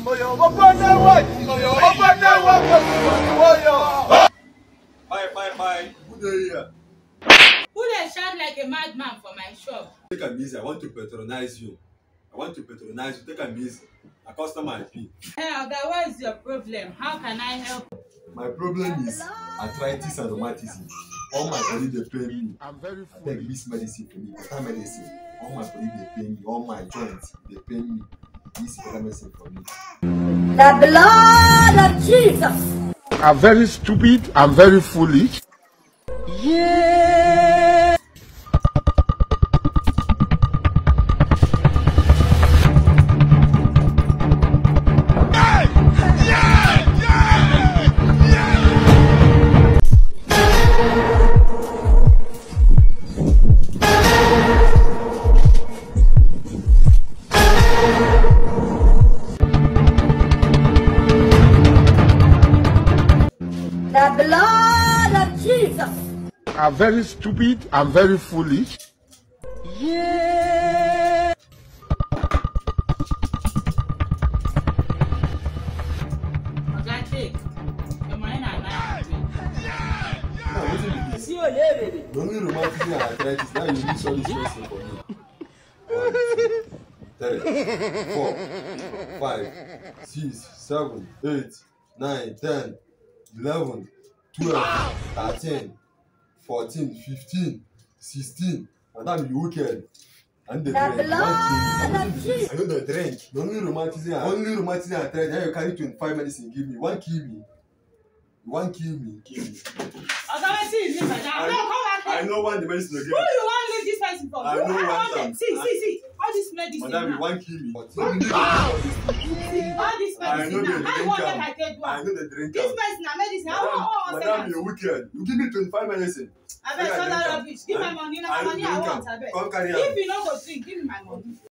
Bye. Good day here. Who dey shout like a madman for my shop? Take am easy. I want to patronize you. Take am easy. A customer I be. Hey, Oga, what is your problem? How can I help? My problem is arthritis and rheumatism. All my body dey pain me. I beg this medicine for me. Better medicine. All my body dey pain me. All my joints dey pain me. This better medicine for me. The blood of Jesus. I'm very stupid. I'm very foolish. Yeah. The blood of Jesus. I'm very stupid. I'm very foolish. Yeah. Oga, take. Your money na nine. See you later, baby. The only rheumatism and arthritis. Now you need all this medicine for me. 1, 2, 3, 4, 5, 6, 7, 8, 9, 10, 11, 12, 13, 14, 15, 16. Madam, you wicked. And the drink. The blood of Jesus. I know the drink. The only rheumatism and arthritis. Now you carry 25 medicine. Give me. One kill me. Oga, wetin you mean by that? No, come back here. I know one the medicine again. Who you wan leave this person for? I know one them. time. See. All this medicine Madam, you now. want kill me. All this I know medicine the now. How you wan drink make I take I one? know the drink. This medicine na medicine. How Madam, you're wicked. You give me 25 medicine. abeg, shut that rubbish. Give my money. Na my money I want, abeg. Come carry am. If you no go drink, give me my money.